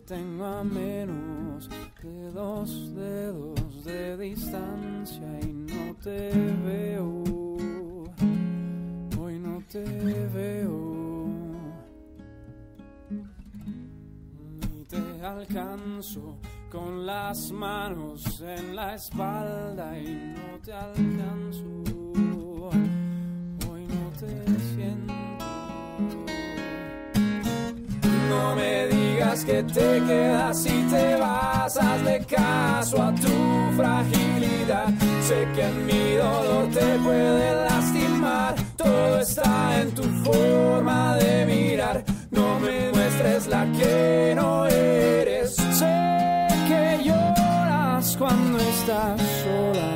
tengo a menos de 2 dedos de distancia y no te veo, hoy no te veo, ni te alcanzo con las manos en la espalda y no te alcanzo, hoy no te siento. No me digas que te quedas y te vas, hazle caso a tu fragilidad. Sé que mi dolor te puede lastimar, todo está en tu forma de mirar. No me muestres la que no eres. Sé que lloras cuando estás sola.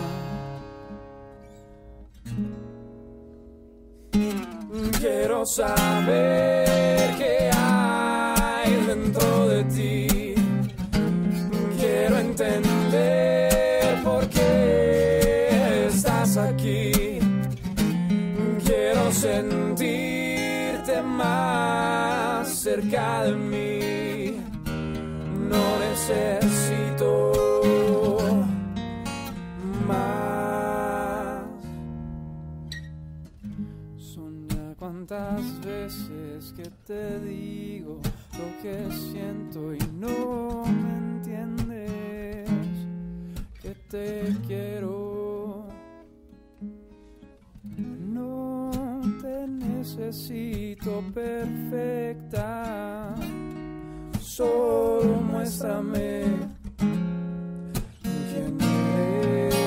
Quiero saber qué hay dentro de ti. Quiero entender por qué estás aquí. Quiero sentirte más cerca de mí. No necesito más. Son ya cuántas veces que te digo lo que siento y no me entiendes, que te quiero. No te necesito perfecta, solo muéstrame quién eres.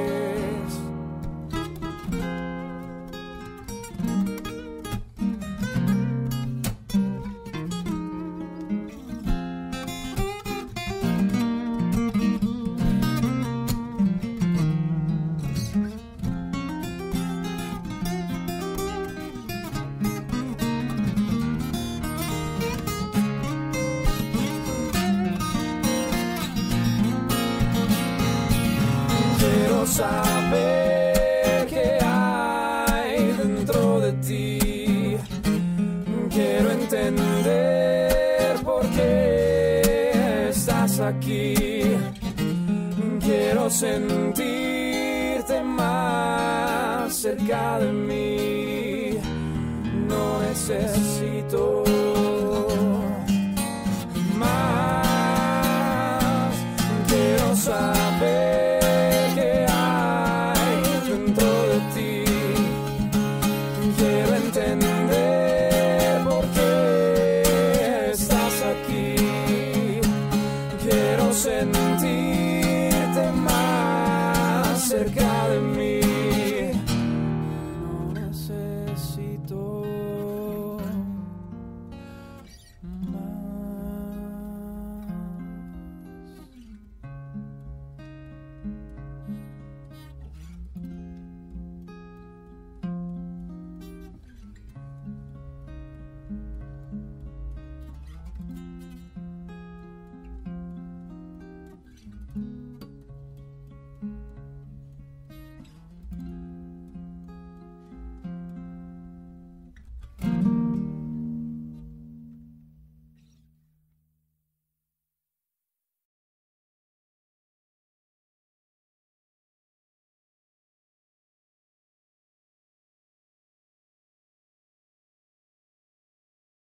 Quiero saber qué hay dentro de ti. Quiero entender por qué estás aquí. Quiero sentirte más cerca de mí. No necesito